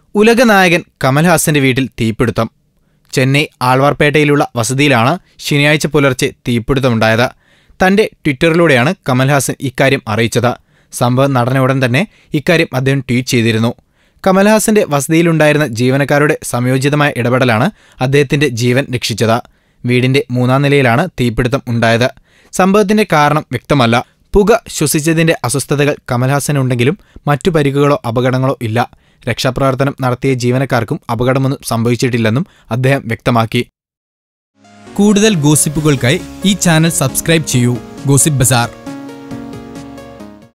ഉലകനായകൻ കമൽ ഹാസന്റെ വീട്ടിൽ തീപിടുത്തം. ചെന്നൈ ആൾവാർപേട്ടയിലുള്ള വസതിയിലാണ് ശനിയാഴ്ച പുലർച്ചെ തീപിടുത്തമുണ്ടായത്. തന്റെ ട്വിറ്ററിലൂടെയാണ് കമൽ ഹാസൻ ഇക്കാര്യം അറിയിച്ചത്. സംഭവം നടന്ന ഉടൻ തന്നെ ഇക്കാര്യം അദ്ദേഹം ട്വീറ്റ് ചെയ്തിരുന്നു. കമൽ ഹാസന്റെ വസതിയിലുണ്ടായിരുന്ന ജീവനക്കാരുടെ സംയോജിതമായ ഇടപെടലാണ് അദ്ദേഹത്തിന്റെ ജീവൻ രക്ഷിച്ചത്. വീടിന്റെ 3-ാം നിലയിലാണ് തീപിടുത്തം ഉണ്ടായത്. സംഭവത്തിന്റെ കാരണം വ്യക്തമല്ല. പുക ശ്വസിച്ചതിന്റെ അസ്വസ്ഥതകൾ കമൽ ഹാസനുണ്ടെങ്കിലും മറ്റു പരിക്കുകളോ അപകടങ്ങളോ ഇല്ല. രക്ഷാപ്രവർത്തനം നടത്തിയ ജീവനക്കാർക്കും അപകടമൊന്നും സംഭവിച്ചിട്ടില്ലെന്നും അദ്ദേഹം വ്യക്തമാക്കി. കൂടുതൽ ഗോസിപ്പുകൾക്കായി ഈ ചാനൽ സബ്സ്ക്രൈബ് ചെയ്യൂ. ഗോസിപ്പ് ബസാർ.